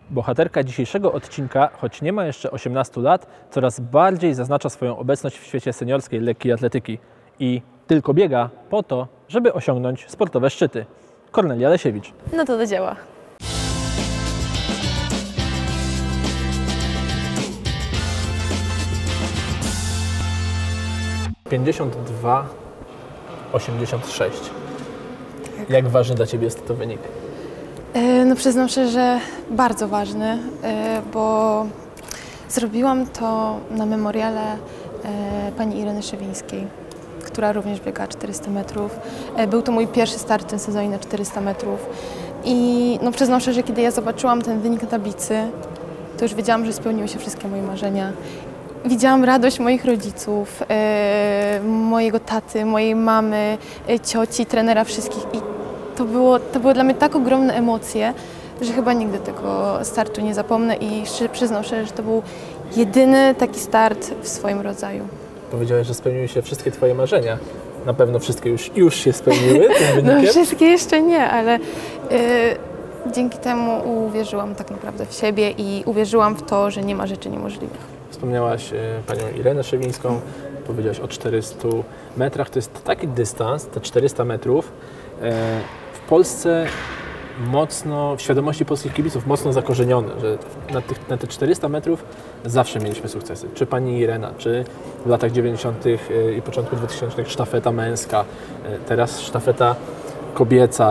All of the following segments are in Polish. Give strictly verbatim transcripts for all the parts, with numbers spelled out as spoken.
Bohaterka dzisiejszego odcinka, choć nie ma jeszcze osiemnastu lat, coraz bardziej zaznacza swoją obecność w świecie seniorskiej lekkiej atletyki i tylko biega po to, żeby osiągnąć sportowe szczyty. Kornelia Lesiewicz. No to do dzieła. pięćdziesiąt dwa osiemdziesiąt sześć. Tak. Jak ważny dla Ciebie jest to wynik? No przyznam szczerze, że bardzo ważny, bo zrobiłam to na memoriale pani Ireny Szewińskiej, która również biega czterysta metrów. Był to mój pierwszy start w tym sezonie na czterysta metrów i no przyznam szczerze, że kiedy ja zobaczyłam ten wynik na tablicy, to już wiedziałam, że spełniły się wszystkie moje marzenia. Widziałam radość moich rodziców, mojego taty, mojej mamy, cioci, trenera, wszystkich i to było, to były dla mnie tak ogromne emocje, że chyba nigdy tego startu nie zapomnę i przyznam szczerze, że to był jedyny taki start w swoim rodzaju. Powiedziałeś, że spełniły się wszystkie Twoje marzenia. Na pewno wszystkie już, już się spełniły tym wynikiem? No wszystkie jeszcze nie, ale yy, dzięki temu uwierzyłam tak naprawdę w siebie i uwierzyłam w to, że nie ma rzeczy niemożliwych. Wspomniałaś y, panią Irenę Szewińską, powiedziałaś o czterystu metrach. To jest taki dystans, te czterysta metrów. Y, w Polsce mocno, w świadomości polskich kibiców mocno zakorzenione, że na, tych, na te czterysta metrów zawsze mieliśmy sukcesy. Czy pani Irena, czy w latach dziewięćdziesiątych i początku dwutysięcznych sztafeta męska, teraz sztafeta kobieca.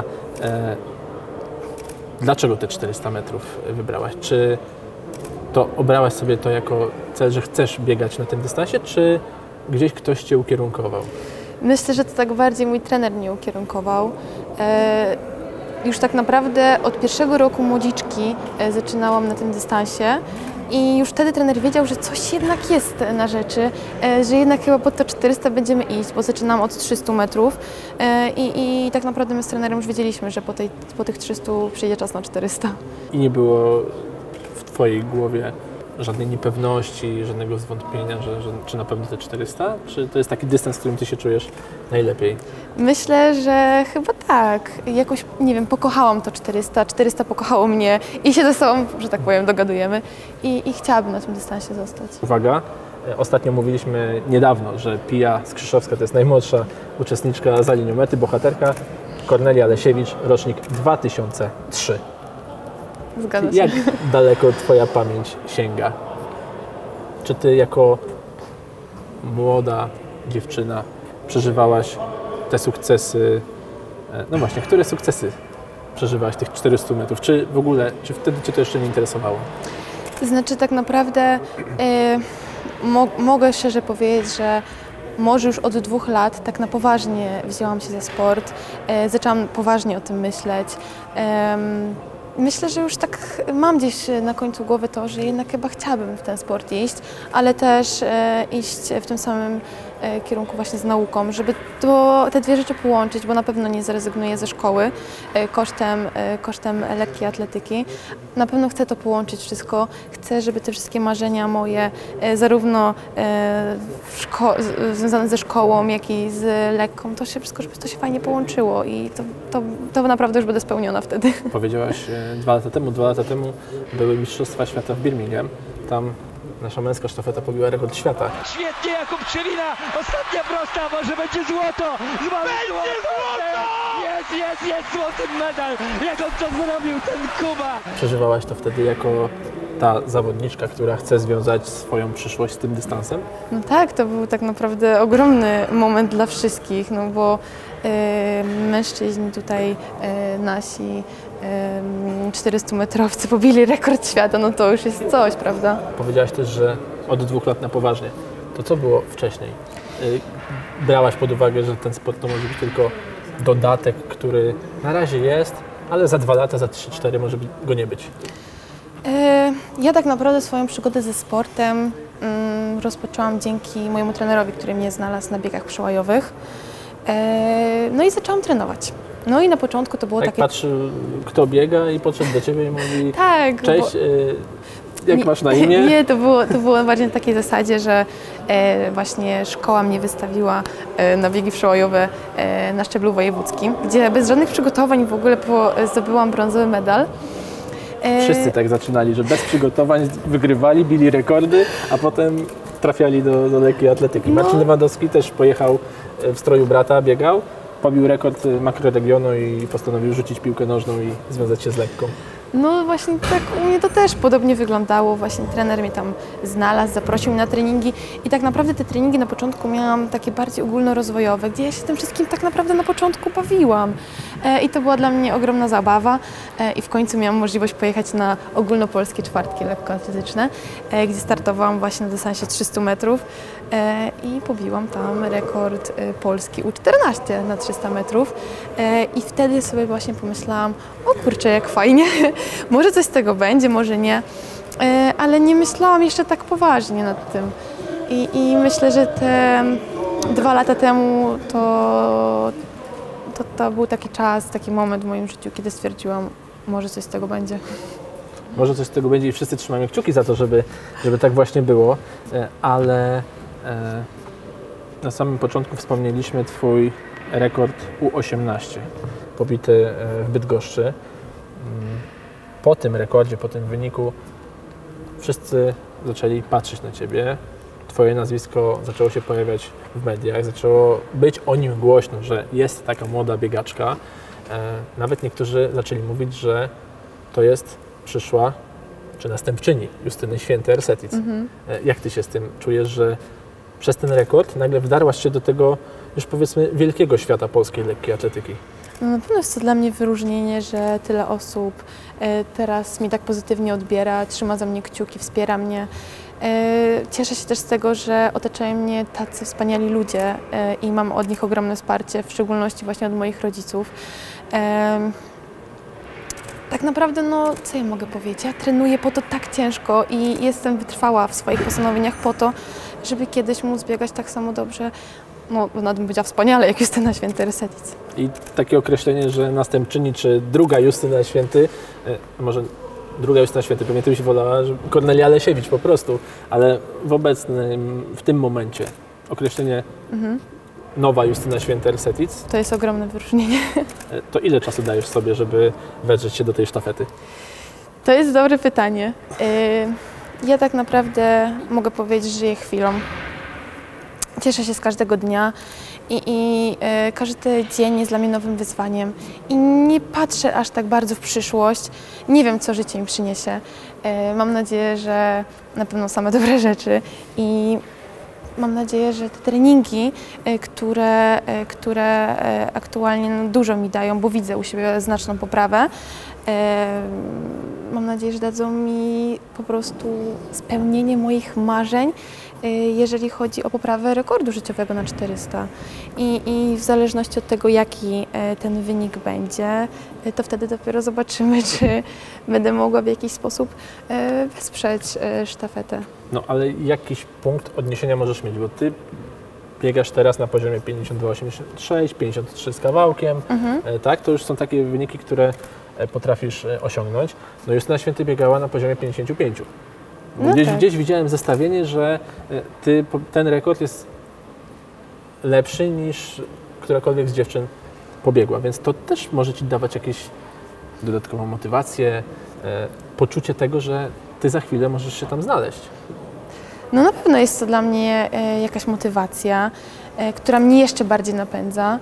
Dlaczego te czterysta metrów wybrałaś? Czy to obrałaś sobie to jako cel, że chcesz biegać na tym dystansie, czy gdzieś ktoś Cię ukierunkował? Myślę, że to tak bardziej mój trener mnie ukierunkował. E, już tak naprawdę od pierwszego roku młodziczki e, zaczynałam na tym dystansie i już wtedy trener wiedział, że coś jednak jest na rzeczy, e, że jednak chyba po to czterysta będziemy iść, bo zaczynam od trzystu metrów e, i, i tak naprawdę my z trenerem już wiedzieliśmy, że po, tej, po tych trzystu przyjdzie czas na czterysta. I nie było w Twojej głowie żadnej niepewności, żadnego zwątpienia, że, że, czy na pewno te czterysta? Czy to jest taki dystans, w którym Ty się czujesz najlepiej? Myślę, że chyba tak. Jakoś, nie wiem, pokochałam to czterysta, czterysta pokochało mnie i się ze sobą, że tak powiem, dogadujemy i, i chciałabym na tym dystansie zostać. Uwaga, ostatnio mówiliśmy niedawno, że Pia Skrzyszowska to jest najmłodsza uczestniczka za linią mety, bohaterka. Kornelia Lesiewicz, rocznik dwa tysiące trzeci. Zgadza się. Jak daleko Twoja pamięć sięga? Czy Ty jako młoda dziewczyna przeżywałaś te sukcesy? No właśnie, które sukcesy przeżywałaś tych czterystu metrów? Czy w ogóle, czy wtedy Cię to jeszcze nie interesowało? To znaczy tak naprawdę yy, mo mogę szczerze powiedzieć, że może już od dwóch lat tak na poważnie wzięłam się za sport, yy, zaczęłam poważnie o tym myśleć. Yy, Myślę, że już tak mam gdzieś na końcu głowy to, że jednak chyba chciałabym w ten sport iść, ale też e, iść w tym samym e, kierunku właśnie z nauką, żeby to, te dwie rzeczy połączyć, bo na pewno nie zrezygnuję ze szkoły e, kosztem, e, kosztem lekkiej atletyki. Na pewno chcę to połączyć wszystko. Chcę, żeby te wszystkie marzenia moje, e, zarówno e, z, związane ze szkołą, jak i z lekką, to się wszystko, żeby to się fajnie połączyło i to, to, to naprawdę już będę spełniona wtedy. Powiedziałaś dwa lata temu, dwa lata temu były Mistrzostwa Świata w Birmingham. Tam nasza męska sztafeta pobiła rekord świata. Świetnie Jakub Krzywina, ostatnia prosta, może będzie złoto! Będzie złoto! Jest, jest, jest złoty medal! Jak on to zrobił, ten Kuba! Przeżywałaś to wtedy jako ta zawodniczka, która chce związać swoją przyszłość z tym dystansem? No tak, to był tak naprawdę ogromny moment dla wszystkich, no bo e, mężczyźni tutaj e, nasi e, czterystumetrowcy pobili rekord świata, no to już jest coś, prawda? Powiedziałaś też, że od dwóch lat na poważnie. To co było wcześniej? Brałaś pod uwagę, że ten sport to może być tylko dodatek, który na razie jest, ale za dwa lata, za trzy, cztery może go nie być? Ja tak naprawdę swoją przygodę ze sportem um, rozpoczęłam dzięki mojemu trenerowi, który mnie znalazł na biegach przełajowych. E, no i zaczęłam trenować. No i na początku to było tak takie... patrzył, kto biega i podszedł do Ciebie i mówi tak, cześć, bo... y, jak nie, masz na imię? Nie, to było, to było bardziej na takiej zasadzie, że e, właśnie szkoła mnie wystawiła e, na biegi przełajowe e, na szczeblu wojewódzkim, gdzie bez żadnych przygotowań w ogóle po, zdobyłam brązowy medal. Wszyscy tak zaczynali, że bez przygotowań wygrywali, bili rekordy, a potem trafiali do, do lekkiej atletyki. No. Marcin Lewandowski też pojechał w stroju brata, biegał, pobił rekord makroregionu i postanowił rzucić piłkę nożną i związać się z lekką. No właśnie tak u mnie to też podobnie wyglądało. Właśnie trener mnie tam znalazł, zaprosił mnie na treningi i tak naprawdę te treningi na początku miałam takie bardziej ogólnorozwojowe, gdzie ja się tym wszystkim tak naprawdę na początku bawiłam. E, I to była dla mnie ogromna zabawa e, i w końcu miałam możliwość pojechać na ogólnopolskie czwartki lekkoatletyczne, e, gdzie startowałam właśnie na dystansie trzystu metrów e, i pobiłam tam rekord e, polski U czternaście na trzysta metrów e, i wtedy sobie właśnie pomyślałam, o kurczę, jak fajnie. Może coś z tego będzie, może nie, ale nie myślałam jeszcze tak poważnie nad tym. I, i myślę, że te dwa lata temu to, to, to był taki czas, taki moment w moim życiu, kiedy stwierdziłam, może coś z tego będzie. Może coś z tego będzie i wszyscy trzymamy kciuki za to, żeby, żeby tak właśnie było, ale na samym początku wspomnieliśmy Twój rekord U osiemnaście, pobity w Bydgoszczy. Po tym rekordzie, po tym wyniku wszyscy zaczęli patrzeć na Ciebie. Twoje nazwisko zaczęło się pojawiać w mediach, zaczęło być o nim głośno, że jest taka młoda biegaczka. Nawet niektórzy zaczęli mówić, że to jest przyszła czy następczyni Justyny Święty-Ersetic. Mhm. Jak Ty się z tym czujesz, że przez ten rekord nagle wdarłaś się do tego już powiedzmy wielkiego świata polskiej lekkiej atletyki? No na pewno jest to dla mnie wyróżnienie, że tyle osób teraz mi tak pozytywnie odbiera, trzyma za mnie kciuki, wspiera mnie. Cieszę się też z tego, że otaczają mnie tacy wspaniali ludzie i mam od nich ogromne wsparcie, w szczególności właśnie od moich rodziców. Tak naprawdę, no co ja mogę powiedzieć, ja trenuję po to tak ciężko i jestem wytrwała w swoich postanowieniach po to, żeby kiedyś móc biegać tak samo dobrze, no nawet bym powiedziała wspaniale, jak Justyna Święty-Ersetic. I takie określenie, że następczyni, czy druga Justyna Święty, może druga Justyna Święty, pewnie Ty byś wolała, że Kornelia Lesiewicz po prostu, ale w obecnym, w tym momencie określenie mhm. nowa Justyna Święty-Ersetic. To jest ogromne wyróżnienie. To ile czasu dajesz sobie, żeby wedrzeć się do tej sztafety? To jest dobre pytanie. Ja tak naprawdę mogę powiedzieć, że żyję chwilą. Cieszę się z każdego dnia i, i e, każdy dzień jest dla mnie nowym wyzwaniem i nie patrzę aż tak bardzo w przyszłość. Nie wiem, co życie mi przyniesie. E, mam nadzieję, że na pewno same dobre rzeczy i mam nadzieję, że te treningi, e, które, e, które e, aktualnie no, dużo mi dają, bo widzę u siebie znaczną poprawę, e, mam nadzieję, że dadzą mi po prostu spełnienie moich marzeń, jeżeli chodzi o poprawę rekordu życiowego na czterysta. I, I w zależności od tego, jaki ten wynik będzie, to wtedy dopiero zobaczymy, czy będę mogła w jakiś sposób wesprzeć sztafetę. No ale jakiś punkt odniesienia możesz mieć, bo Ty biegasz teraz na poziomie pięćdziesiąt dwa osiemdziesiąt sześć, pięćdziesiąt trzy z kawałkiem, mhm. tak? To już są takie wyniki, które potrafisz osiągnąć. No Justyna Święty biegała na poziomie pięćdziesiąt pięć. No gdzieś, tak. gdzieś widziałem zestawienie, że ty, ten rekord jest lepszy niż którakolwiek z dziewczyn pobiegła, więc to też może Ci dawać jakąś dodatkową motywację, e, poczucie tego, że Ty za chwilę możesz się tam znaleźć. No na pewno jest to dla mnie e, jakaś motywacja, e, która mnie jeszcze bardziej napędza.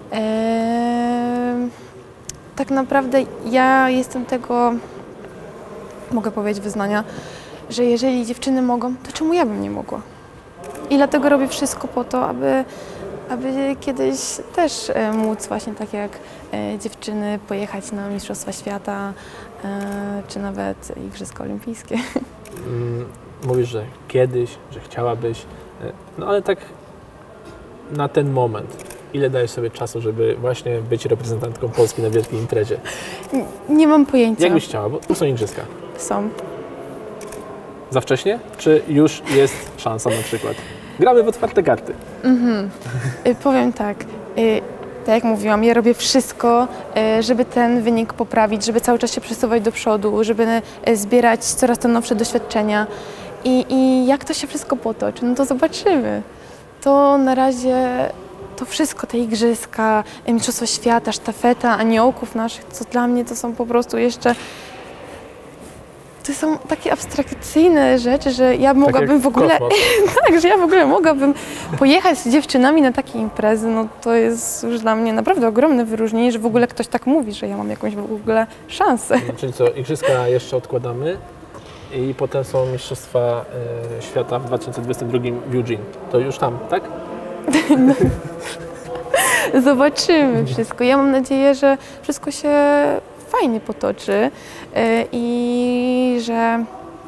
E, tak naprawdę ja jestem tego, mogę powiedzieć, wyznania, że jeżeli dziewczyny mogą, to czemu ja bym nie mogła? I dlatego robię wszystko po to, aby, aby kiedyś też e, móc właśnie tak jak e, dziewczyny pojechać na Mistrzostwa Świata, e, czy nawet Igrzyska Olimpijskie. Mówisz, że kiedyś, że chciałabyś, no ale tak na ten moment, ile dajesz sobie czasu, żeby właśnie być reprezentantką Polski na wielkiej imprezie? Nie, nie mam pojęcia. Jak byś chciała, bo tu są igrzyska. Są. Za wcześnie? Czy już jest szansa na przykład? Gramy w otwarte karty. Mhm. Y, powiem tak, y, tak jak mówiłam, ja robię wszystko, y, żeby ten wynik poprawić, żeby cały czas się przesuwać do przodu, żeby y, zbierać coraz to nowsze doświadczenia. I, I jak to się wszystko potoczy, no to zobaczymy. To na razie to wszystko, te igrzyska, Mistrzostwa Świata, sztafeta, aniołków naszych, co dla mnie to są po prostu jeszcze to są takie abstrakcyjne rzeczy, że ja mogłabym w ogóle, tak, że ja w ogóle mogłabym pojechać z dziewczynami na takie imprezy, no to jest już dla mnie naprawdę ogromne wyróżnienie, że w ogóle ktoś tak mówi, że ja mam jakąś w ogóle szansę. No, czyli co, igrzyska jeszcze odkładamy i potem są Mistrzostwa e, Świata w dwa tysiące dwudziestym drugim w Eugene. To już tam, tak? No. Zobaczymy wszystko. Ja mam nadzieję, że wszystko się fajnie potoczy i że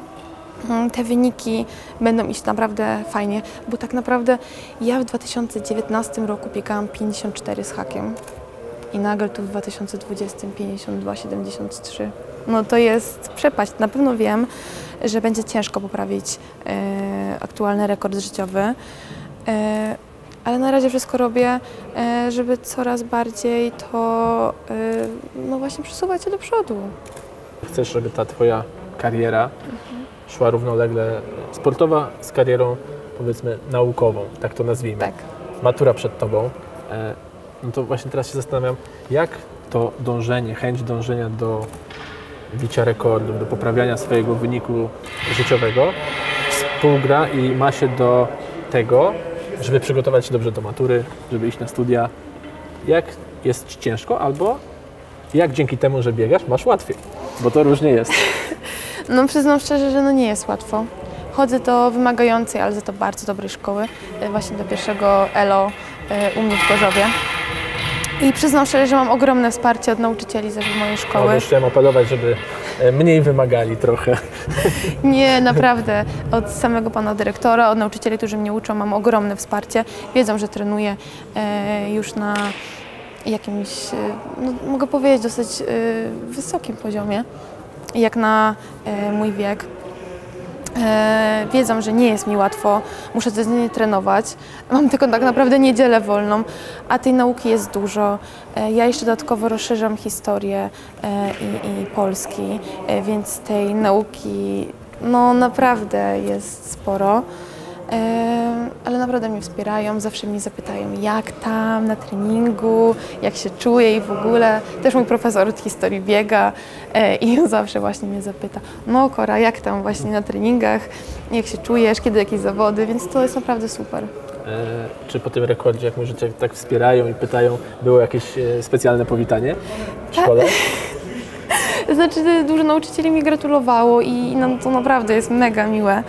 te wyniki będą iść naprawdę fajnie, bo tak naprawdę ja w dwa tysiące dziewiętnastym roku biegałam pięćdziesiąt cztery z hakiem i nagle tu w dwa tysiące dwudziestym pięćdziesiąt dwa siedemdziesiąt trzy. No to jest przepaść. Na pewno wiem, że będzie ciężko poprawić e, aktualny rekord życiowy. E, Ale na razie wszystko robię, żeby coraz bardziej to no właśnie przesuwać się do przodu. Chcesz, żeby ta twoja kariera mhm. szła równolegle sportowa z karierą, powiedzmy, naukową, tak to nazwijmy. Tak. Matura przed tobą. No to właśnie teraz się zastanawiam, jak to dążenie, chęć dążenia do bicia rekordów, do poprawiania swojego wyniku życiowego współgra i ma się do tego, żeby przygotować się dobrze do matury, żeby iść na studia. Jak jest ci ciężko, albo jak dzięki temu, że biegasz, masz łatwiej, bo to różnie jest. No przyznam szczerze, że no nie jest łatwo. Chodzę do wymagającej, ale za to bardzo dobrej szkoły, właśnie do pierwszego E L O u mnie w Gorzowie. I przyznam szczerze, że mam ogromne wsparcie od nauczycieli ze mojej szkoły. No, już chciałem apelować, żeby mniej wymagali trochę. Nie, naprawdę. Od samego pana dyrektora, od nauczycieli, którzy mnie uczą, mam ogromne wsparcie. Wiedzą, że trenuję e, już na jakimś, e, no, mogę powiedzieć, dosyć e, wysokim poziomie, jak na e, mój wiek. E, wiedzą, że nie jest mi łatwo, muszę codziennie trenować, mam tylko tak naprawdę niedzielę wolną, a tej nauki jest dużo. E, ja jeszcze dodatkowo rozszerzam historię e, i, i polski, e, więc tej nauki no naprawdę jest sporo. E, ale naprawdę mnie wspierają, zawsze mnie zapytają, jak tam na treningu, jak się czuję i w ogóle. Też mój profesor od historii biega e, i on zawsze właśnie mnie zapyta, no Kora, jak tam właśnie na treningach, jak się czujesz, kiedy jakieś zawody, więc to jest naprawdę super. E, czy po tym rekordzie, jak może cię tak wspierają i pytają, było jakieś e, specjalne powitanie w szkole? Znaczy, dużo nauczycieli mi gratulowało i no, to naprawdę jest mega miłe,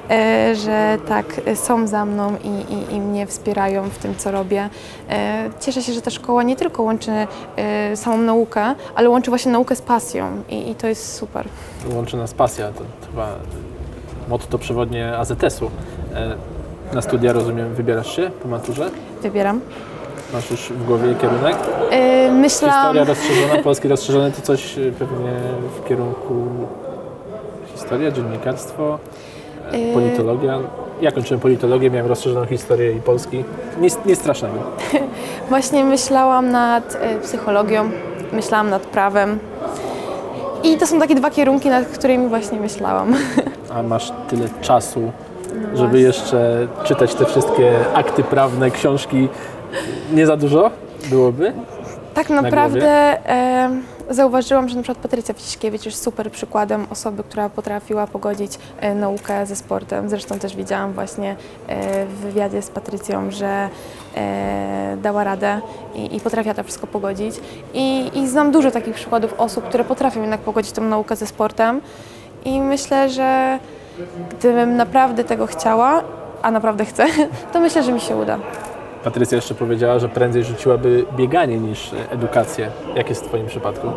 że tak są za mną i, i, i mnie wspierają w tym, co robię. Cieszę się, że ta szkoła nie tylko łączy samą naukę, ale łączy właśnie naukę z pasją i, i to jest super. Łączy nas pasja, to chyba motto przewodnie A Z S u. Na studia, rozumiem, wybierasz się po maturze? Wybieram. Masz już w głowie kierunek? Yy, myślałam... Historia rozszerzona, polski rozszerzony, to coś pewnie w kierunku historia, dziennikarstwo, yy... politologia. Ja kończyłem politologię, miałem rozszerzoną historię i polski. Nic, nic strasznego. Właśnie myślałam nad y, psychologią, myślałam nad prawem. I to są takie dwa kierunki, nad którymi właśnie myślałam. A masz tyle czasu, no żeby właśnie. jeszcze czytać te wszystkie akty prawne, książki. Nie za dużo byłoby? Tak naprawdę e, zauważyłam, że na przykład Patrycja Wciśkiewicz jest super przykładem osoby, która potrafiła pogodzić e, naukę ze sportem. Zresztą też widziałam właśnie e, w wywiadzie z Patrycją, że e, dała radę i, i potrafiła to wszystko pogodzić. I, I znam dużo takich przykładów osób, które potrafią jednak pogodzić tą naukę ze sportem. I myślę, że gdybym naprawdę tego chciała, a naprawdę chcę, to myślę, że mi się uda. Patrycja jeszcze powiedziała, że prędzej rzuciłaby bieganie niż edukację. Jak jest w Twoim przypadku?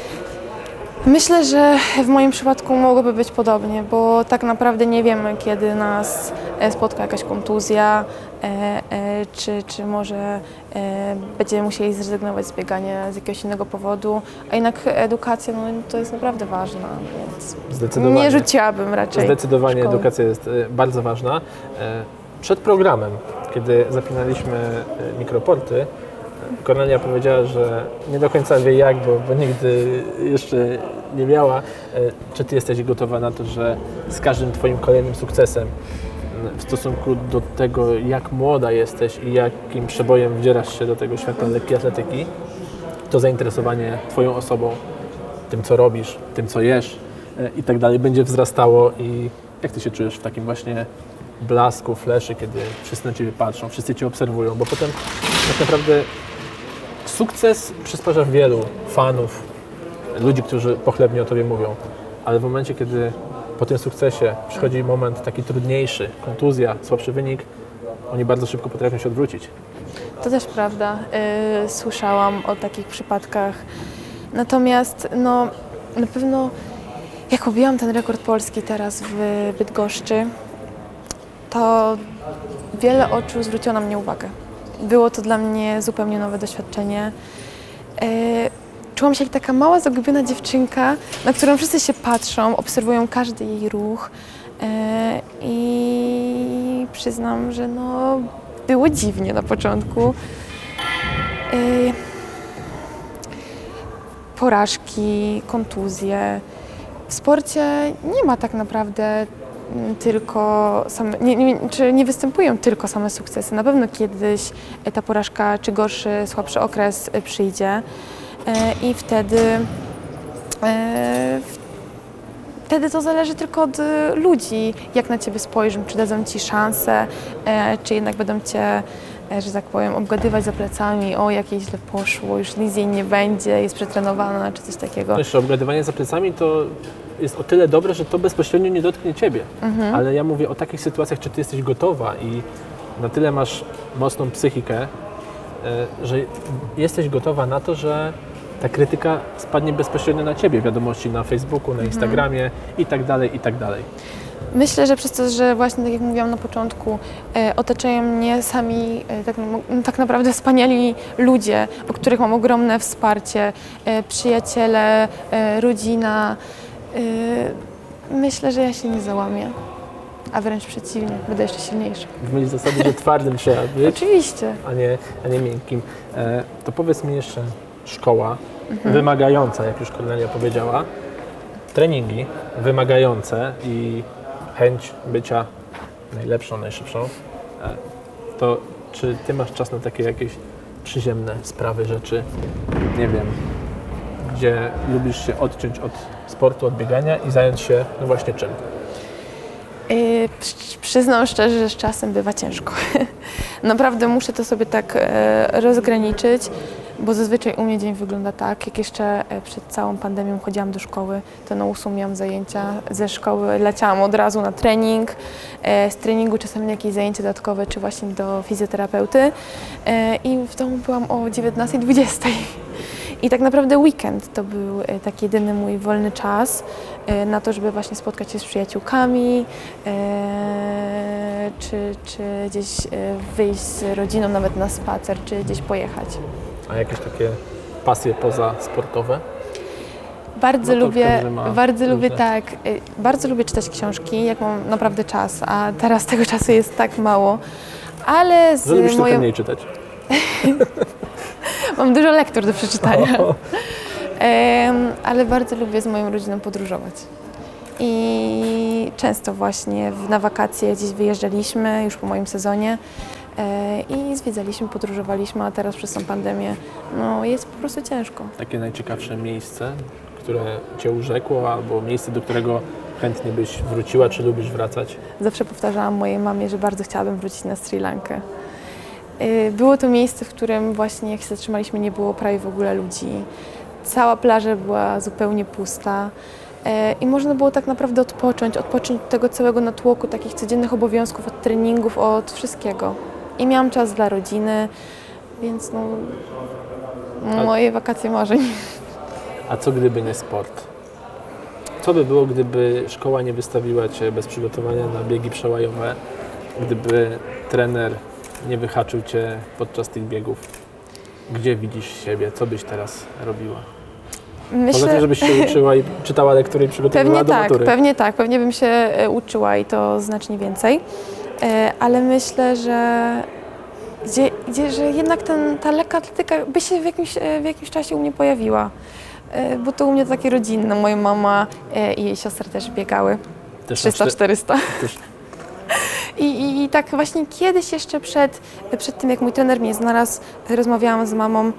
Myślę, że w moim przypadku mogłoby być podobnie, bo tak naprawdę nie wiemy, kiedy nas spotka jakaś kontuzja, e, e, czy, czy może e, będziemy musieli zrezygnować z biegania z jakiegoś innego powodu, a jednak edukacja no, to jest naprawdę ważna, więc Zdecydowanie. nie rzuciłabym raczej Zdecydowanie szkoły. Edukacja jest bardzo ważna. Przed programem, kiedy zapinaliśmy mikroporty, Kornelia powiedziała, że nie do końca wie jak, bo, bo nigdy jeszcze nie miała. Czy Ty jesteś gotowa na to, że z każdym Twoim kolejnym sukcesem w stosunku do tego, jak młoda jesteś i jakim przebojem wdzierasz się do tego świata lekkiej atletyki, to zainteresowanie Twoją osobą, tym co robisz, tym co jesz, i tak dalej będzie wzrastało. I jak ty się czujesz w takim właśnie blasku, fleszy, kiedy wszyscy na ciebie patrzą, wszyscy cię obserwują, bo potem tak naprawdę sukces przysparza wielu fanów, ludzi, którzy pochlebnie o tobie mówią, ale w momencie, kiedy po tym sukcesie przychodzi moment taki trudniejszy, kontuzja, słabszy wynik, oni bardzo szybko potrafią się odwrócić. To też prawda. Yy, słyszałam o takich przypadkach. Natomiast no, na pewno jak obiłam ten rekord polski teraz w Bydgoszczy, to wiele oczu zwróciło na mnie uwagę. Było to dla mnie zupełnie nowe doświadczenie. Yy, czułam się jak taka mała, zagubiona dziewczynka, na którą wszyscy się patrzą, obserwują każdy jej ruch. Yy, I przyznam, że no, było dziwnie na początku. Yy, porażki, kontuzje. W sporcie nie ma tak naprawdę tylko same, nie, nie, czy nie występują tylko same sukcesy. Na pewno kiedyś ta porażka czy gorszy, słabszy okres przyjdzie i wtedy, wtedy to zależy tylko od ludzi, jak na ciebie spojrzą, czy dadzą ci szansę, czy jednak będą cię, że tak powiem, obgadywać za plecami, o jak jej źle poszło, już nic jej nie będzie, jest przetrenowana, czy coś takiego. No jeszcze obgadywanie za plecami to jest o tyle dobre, że to bezpośrednio nie dotknie ciebie, mhm. ale ja mówię o takich sytuacjach, czy ty jesteś gotowa i na tyle masz mocną psychikę, że jesteś gotowa na to, że ta krytyka spadnie bezpośrednio na ciebie, wiadomości na Facebooku, na Instagramie mhm. i tak dalej, i tak dalej. Myślę, że przez to, że właśnie tak jak mówiłam na początku, e, otaczają mnie sami e, tak, no, tak naprawdę wspaniali ludzie, o których mam ogromne wsparcie, e, przyjaciele, e, rodzina. E, myślę, że ja się nie załamię, a wręcz przeciwnie, będę jeszcze silniejsza. W myśl zasady, że twardym trzeba być, oczywiście, a nie, a nie miękkim. E, to powiedz mi jeszcze, szkoła mhm. wymagająca, jak już Kornelia powiedziała, treningi wymagające i chęć bycia najlepszą, najszybszą, to czy ty masz czas na takie jakieś przyziemne sprawy, rzeczy, nie wiem, gdzie lubisz się odciąć od sportu, od biegania i zająć się, no właśnie czym? Yy, przyznam szczerze, że z czasem bywa ciężko. Naprawdę muszę to sobie tak e, rozgraniczyć, bo zazwyczaj u mnie dzień wygląda tak, jak jeszcze przed całą pandemią chodziłam do szkoły, to na ósmą miałam zajęcia, ze szkoły leciałam od razu na trening, e, z treningu czasami jakieś zajęcia dodatkowe, czy właśnie do fizjoterapeuty e, i w domu byłam o dziewiętnastej dwudziestej. I tak naprawdę weekend to był taki jedyny mój wolny czas na to, żeby właśnie spotkać się z przyjaciółkami, czy, czy gdzieś wyjść z rodziną nawet na spacer, czy gdzieś pojechać. A jakieś takie pasje pozasportowe? Bardzo no lubię, bardzo lubię tak, bardzo lubię czytać książki, jak mam naprawdę czas, a teraz tego czasu jest tak mało, ale z Że lubisz moją... mniej czytać. Mam dużo lektur do przeczytania, um, ale bardzo lubię z moją rodziną podróżować. I często właśnie na wakacje gdzieś wyjeżdżaliśmy, już po moim sezonie e, i zwiedzaliśmy, podróżowaliśmy, a teraz przez tą pandemię no, jest po prostu ciężko. Takie najciekawsze miejsce, które cię urzekło, albo miejsce, do którego chętnie byś wróciła, czy lubisz wracać? Zawsze powtarzałam mojej mamie, że bardzo chciałabym wrócić na Sri Lankę. Było to miejsce, w którym właśnie jak się zatrzymaliśmy, nie było prawie w ogóle ludzi. Cała plaża była zupełnie pusta i można było tak naprawdę odpocząć, odpocząć od tego całego natłoku takich codziennych obowiązków, od treningów, od wszystkiego. I miałam czas dla rodziny, więc no, moje wakacje marzeń. A co gdyby nie sport? Co by było, gdyby szkoła nie wystawiła cię bez przygotowania na biegi przełajowe, gdyby trener nie wyhaczył cię podczas tych biegów? Gdzie widzisz siebie? Co byś teraz robiła? Myślę... Poza tym, żebyś się uczyła i czytała lektury i przygotowywała pewnie do tak, matury. Pewnie tak, pewnie bym się uczyła i to znacznie więcej, ale myślę, że, gdzie, gdzie, że jednak ten, ta lekka atletyka by się w jakimś, w jakimś czasie u mnie pojawiła, bo to u mnie to takie rodzinne, moja mama i jej siostra też biegały, trzysta czterysta. I, i, I tak właśnie kiedyś jeszcze przed, przed tym, jak mój trener mnie znalazł, rozmawiałam z mamą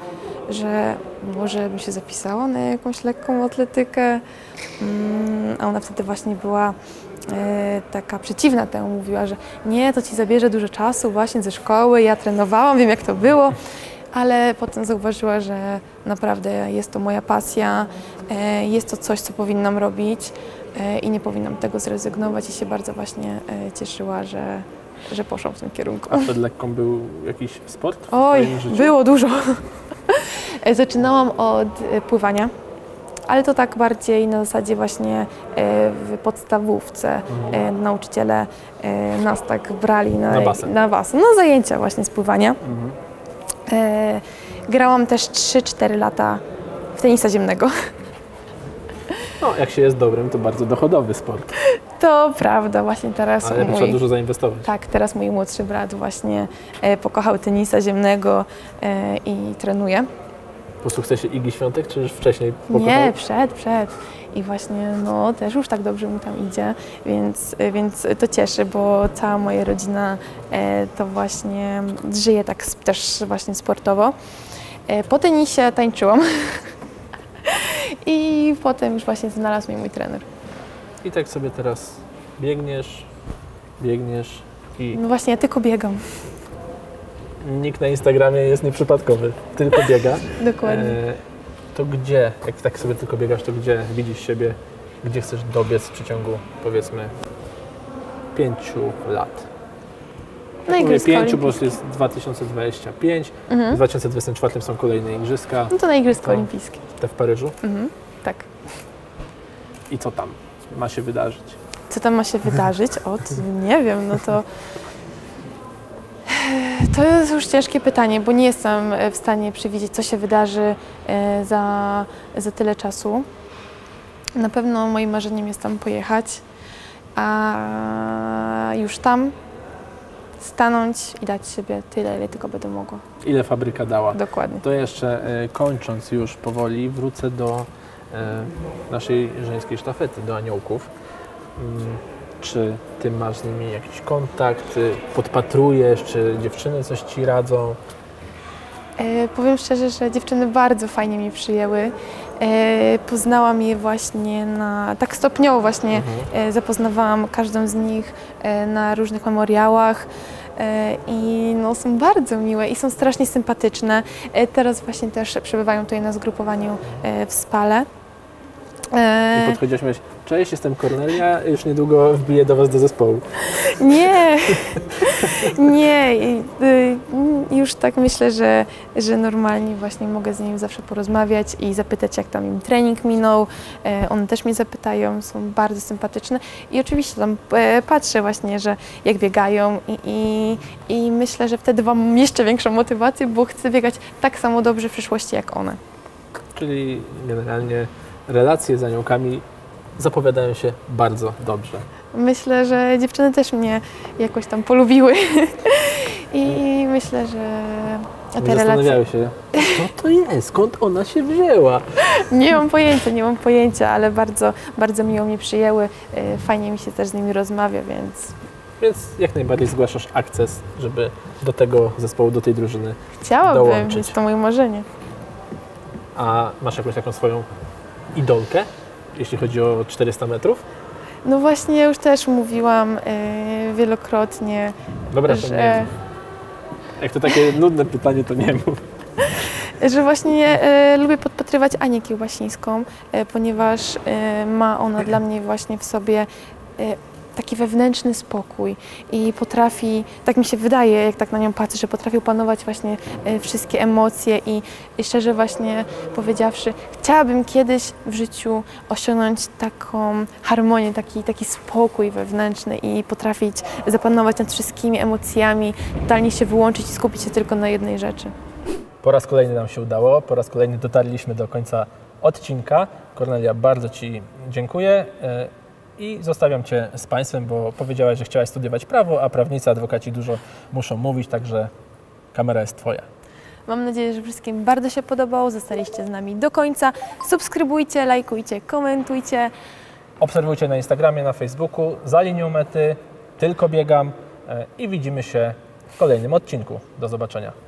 że może bym się zapisała na jakąś lekką atletykę, a ona wtedy właśnie była taka przeciwna temu, mówiła, że nie, to ci zabierze dużo czasu właśnie ze szkoły, ja trenowałam, wiem jak to było, ale potem zauważyła, że naprawdę jest to moja pasja, jest to coś, co powinnam robić i nie powinnam tego zrezygnować i się bardzo właśnie cieszyła, że, że poszłam w tym kierunku. A przed lekką był jakiś sport w Oj, twoim życiu? było dużo. Zaczynałam od pływania, ale to tak bardziej na zasadzie właśnie w podstawówce. Mhm. Nauczyciele nas tak brali na, na basen, na, basen, na zajęcia właśnie z pływania. Mhm. Grałam też trzy cztery lata w tenisa ziemnego. No, jak się jest dobrym, to bardzo dochodowy sport. To prawda, właśnie teraz Ale mój, trzeba dużo zainwestować. Tak, teraz mój młodszy brat właśnie e, pokochał tenisa ziemnego e, i trenuje. Po sukcesie Igi Świątek, czy już wcześniej pokochał? Nie, przed, przed. I właśnie no też już tak dobrze mu tam idzie, więc, więc to cieszy, bo cała moja rodzina e, to właśnie żyje tak też właśnie sportowo. E, po tenisie tańczyłam. I potem już właśnie znalazł mnie mój trener. I tak sobie teraz biegniesz, biegniesz i... No właśnie, ja tylko biegam. Nikt na Instagramie jest nieprzypadkowy, tylko biega. Dokładnie. E, to gdzie, jak tak sobie tylko biegasz, to gdzie widzisz siebie, gdzie chcesz dobiec w przeciągu, powiedzmy, pięciu lat? Na Mówię pięciu, bo jest dwa tysiące dwudziesty piąty, mhm. w dwa tysiące dwudziestym czwartym są kolejne igrzyska. No to na Igrzyska to Olimpijskie. Te w Paryżu? Mhm. Tak. I co tam ma się wydarzyć? Co tam ma się wydarzyć? O, nie wiem, no to... To jest już ciężkie pytanie, bo nie jestem w stanie przewidzieć, co się wydarzy za, za tyle czasu. Na pewno moim marzeniem jest tam pojechać, a już tam stanąć i dać siebie tyle, ile tylko będę mogła. Ile fabryka dała. Dokładnie. To jeszcze e, kończąc już powoli, wrócę do e, naszej żeńskiej sztafety, do aniołków. Mm, czy ty masz z nimi jakiś kontakt, podpatrujesz, czy dziewczyny coś ci radzą? E, powiem szczerze, że dziewczyny bardzo fajnie mnie przyjęły. E, poznałam je właśnie na, tak stopniowo właśnie mhm. e, zapoznawałam każdą z nich e, na różnych memoriałach e, i no, są bardzo miłe i są strasznie sympatyczne. E, teraz właśnie też przebywają tutaj na zgrupowaniu e, w Spale. E... I podchodziłaś i mówiłaś, cześć, jestem Kornelia, już niedługo wbiję do was do zespołu. Nie, nie, już tak myślę, że, że normalnie właśnie mogę z nimi zawsze porozmawiać i zapytać, jak tam im trening minął. One też mnie zapytają, są bardzo sympatyczne i oczywiście tam patrzę właśnie, że jak biegają i, i, i myślę, że wtedy mam jeszcze większą motywację, bo chcę biegać tak samo dobrze w przyszłości jak one. Czyli generalnie relacje z aniołkami zapowiadają się bardzo dobrze. Myślę, że dziewczyny też mnie jakoś tam polubiły i myślę, że te relacje... Zastanawiały się, co to jest, skąd ona się wzięła? Nie mam pojęcia, nie mam pojęcia, ale bardzo, bardzo miło mnie przyjęły, fajnie mi się też z nimi rozmawia, więc... Więc jak najbardziej zgłaszasz akces, żeby do tego zespołu, do tej drużyny Chciałabym, dołączyć. jest to moje marzenie. A masz jakąś taką swoją idolkę, jeśli chodzi o czterysta metrów? No właśnie, już też mówiłam yy, wielokrotnie, Dobra, że... to nie mów. Jak to takie nudne pytanie, to nie mów. Że właśnie e, lubię podpatrywać Anię Kiełbasińską, e, ponieważ e, ma ona dla mnie właśnie w sobie e, taki wewnętrzny spokój i potrafi, tak mi się wydaje, jak tak na nią patrzę, że potrafi opanować właśnie e, wszystkie emocje i, i szczerze właśnie powiedziawszy, chciałabym kiedyś w życiu osiągnąć taką harmonię, taki, taki spokój wewnętrzny i potrafić zapanować nad wszystkimi emocjami, totalnie się wyłączyć i skupić się tylko na jednej rzeczy. Po raz kolejny nam się udało, po raz kolejny dotarliśmy do końca odcinka. Kornelia, bardzo Ci dziękuję i zostawiam Cię z Państwem, bo powiedziałaś, że chciałaś studiować prawo, a prawnicy, adwokaci dużo muszą mówić, także kamera jest Twoja. Mam nadzieję, że wszystkim bardzo się podobało, zostaliście z nami do końca. Subskrybujcie, lajkujcie, komentujcie. Obserwujcie na Instagramie, na Facebooku, za linią mety, tylko biegam i widzimy się w kolejnym odcinku. Do zobaczenia.